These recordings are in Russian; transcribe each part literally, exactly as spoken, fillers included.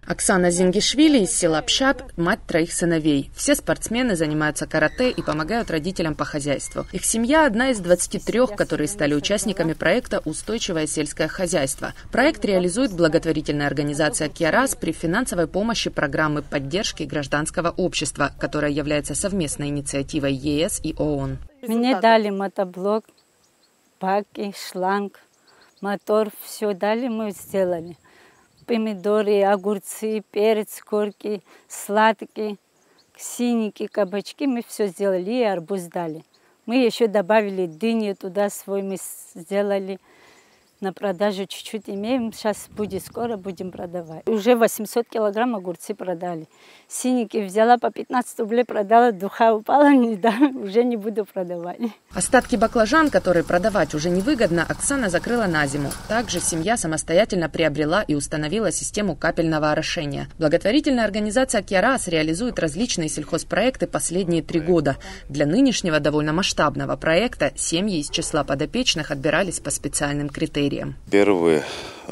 Оксана Зингишвили из села Пшат – мать троих сыновей. Все спортсмены занимаются карате и помогают родителям по хозяйству. Их семья – одна из двадцати трёх, которые стали участниками проекта «Устойчивое сельское хозяйство». Проект реализует благотворительная организация «Киарас» при финансовой помощи программы поддержки гражданского общества, которая является совместной инициативой ЕС и ООН. Мне дали мотоблок, баки, шланг, мотор. Все дали, мы сделали. Помидоры, огурцы, перец, корки, сладкие, синики, кабачки. Мы все сделали и арбуз дали. Мы еще добавили дыни туда свой, мы сделали на продажу чуть-чуть имеем. Сейчас будет скоро, будем продавать. Уже восемьсот килограмм огурцы продали. Синики взяла по пятнадцать рублей, продала, духа упала, не, да, уже не буду продавать. Остатки баклажан, которые продавать уже невыгодно, Оксана закрыла на зиму. Также семья самостоятельно приобрела и установила систему капельного орошения. Благотворительная организация «Киарас» реализует различные сельхозпроекты последние три года. Для нынешнего довольно масштабного проекта семьи из числа подопечных отбирались по специальным критериям. Первый э,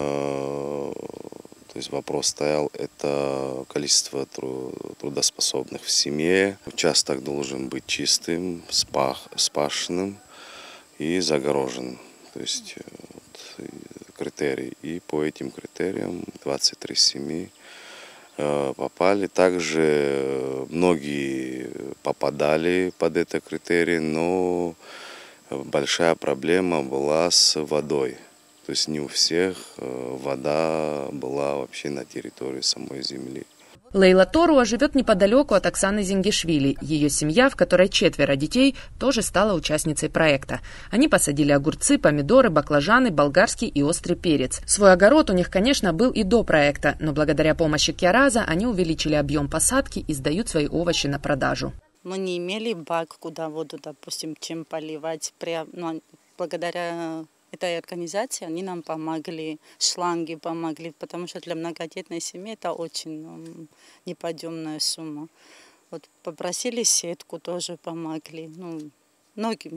то есть вопрос стоял, это количество трудоспособных в семье. Участок должен быть чистым, спах, спашенным и загороженным. То есть вот, критерии. И по этим критериям двадцать три семьи э, попали. Также многие попадали под это критерий, но большая проблема была с водой. То есть не у всех вода была вообще на территории самой земли. Лейла Торуа живет неподалеку от Оксаны Зингишвили. Ее семья, в которой четверо детей, тоже стала участницей проекта. Они посадили огурцы, помидоры, баклажаны, болгарский и острый перец. Свой огород у них, конечно, был и до проекта, но благодаря помощи Киараза они увеличили объем посадки и сдают свои овощи на продажу. Мы не имели бак, куда воду, допустим, чем поливать. Но благодаря этой организации они нам помогли, шланги помогли, потому что для многодетной семьи это очень неподъемная сумма. Вот попросили сетку, тоже помогли, ну, многим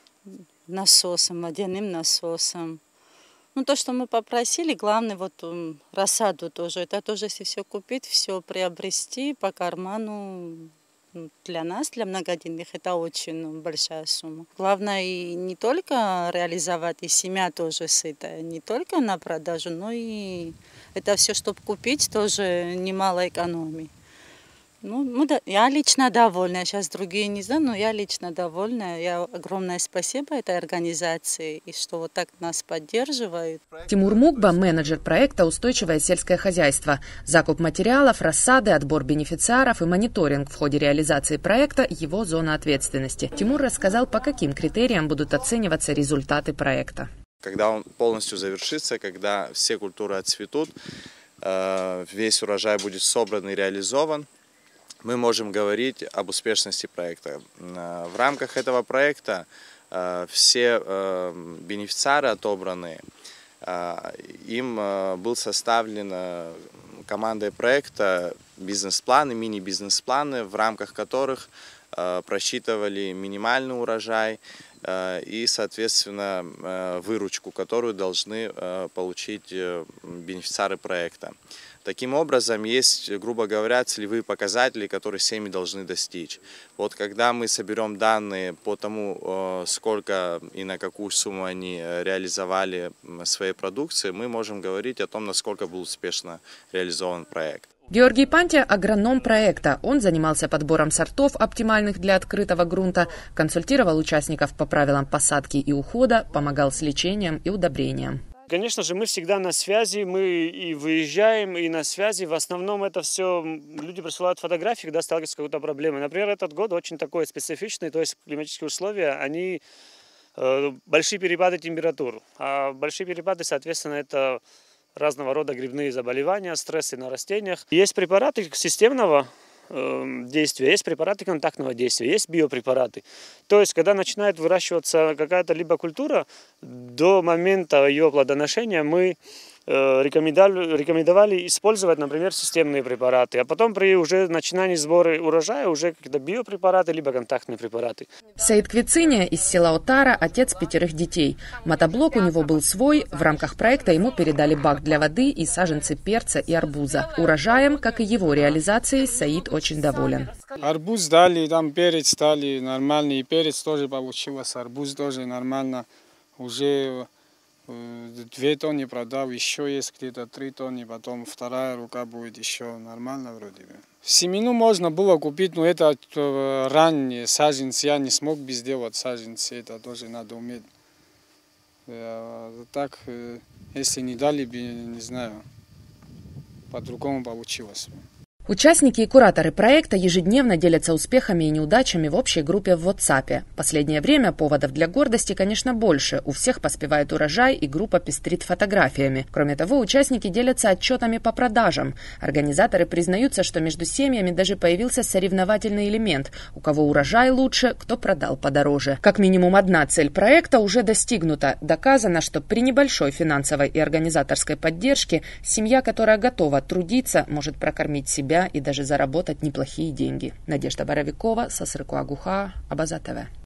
насосом, водяным насосом. Ну, то, что мы попросили, главное, вот рассаду тоже. Это тоже, если все купить, все приобрести по карману. Для нас, для многодетных, это очень большая сумма. Главное и не только реализовать, и семья тоже сытая, не только на продажу, но и это все, чтобы купить, тоже немало экономии. Ну, мы, я лично довольна, сейчас другие не знаю, но я лично довольна. Я огромное спасибо этой организации, и что вот так нас поддерживают. Тимур Мукба – менеджер проекта «Устойчивое сельское хозяйство». Закуп материалов, рассады, отбор бенефициаров и мониторинг в ходе реализации проекта – его зона ответственности. Тимур рассказал, по каким критериям будут оцениваться результаты проекта. Когда он полностью завершится, когда все культуры отцветут, весь урожай будет собран и реализован, мы можем говорить об успешности проекта. В рамках этого проекта все бенефициары отобранные, им был составлен командой проекта бизнес-планы, мини-бизнес-планы, в рамках которых просчитывали минимальный урожай и, соответственно, выручку, которую должны получить бенефициары проекта. Таким образом, есть, грубо говоря, целевые показатели, которые семьи должны достичь. Вот когда мы соберем данные по тому, сколько и на какую сумму они реализовали своей продукции, мы можем говорить о том, насколько был успешно реализован проект. Георгий Пантия – агроном проекта. Он занимался подбором сортов, оптимальных для открытого грунта, консультировал участников по правилам посадки и ухода, помогал с лечением и удобрением. Конечно же, мы всегда на связи, мы и выезжаем, и на связи. В основном это все, люди присылают фотографии, когда сталкиваются с какой-то проблемой. Например, этот год очень такой специфичный, то есть климатические условия, они э, большие перепады температур. А большие перепады, соответственно, это разного рода грибные заболевания, стрессы на растениях. Есть препараты системного действия, есть препараты контактного действия, есть биопрепараты. То есть, когда начинает выращиваться какая-то либо культура, до момента ее плодоношения мы рекомендовали, рекомендовали использовать, например, системные препараты, а потом при уже начинании сбора урожая уже какие-то биопрепараты, либо контактные препараты. Саид Квициния из села Отара, отец пятерых детей. Мотоблок у него был свой, в рамках проекта ему передали бак для воды и саженцы перца и арбуза. Урожаем, как и его реализацией, Саид очень доволен. Арбуз дали, там перец дали нормальный, перец тоже получилось, арбуз тоже нормально. Уже две тонны продал, еще есть где-то три тонны, потом вторая рука будет еще нормально вроде бы. Семену можно было купить, но это ранние саженцы, я не смог бы сделать саженцы, это тоже надо уметь. Так, если не дали бы, не знаю, по-другому получилось. Участники и кураторы проекта ежедневно делятся успехами и неудачами в общей группе в WhatsApp. Последнее время поводов для гордости, конечно, больше. У всех поспевает урожай, и группа пестрит фотографиями. Кроме того, участники делятся отчетами по продажам. Организаторы признаются, что между семьями даже появился соревновательный элемент. У кого урожай лучше, кто продал подороже. Как минимум одна цель проекта уже достигнута. Доказано, что при небольшой финансовой и организаторской поддержке семья, которая готова трудиться, может прокормить себя и даже заработать неплохие деньги. Надежда Боровикова, Сосрыкуагуха, Абаза ТВ.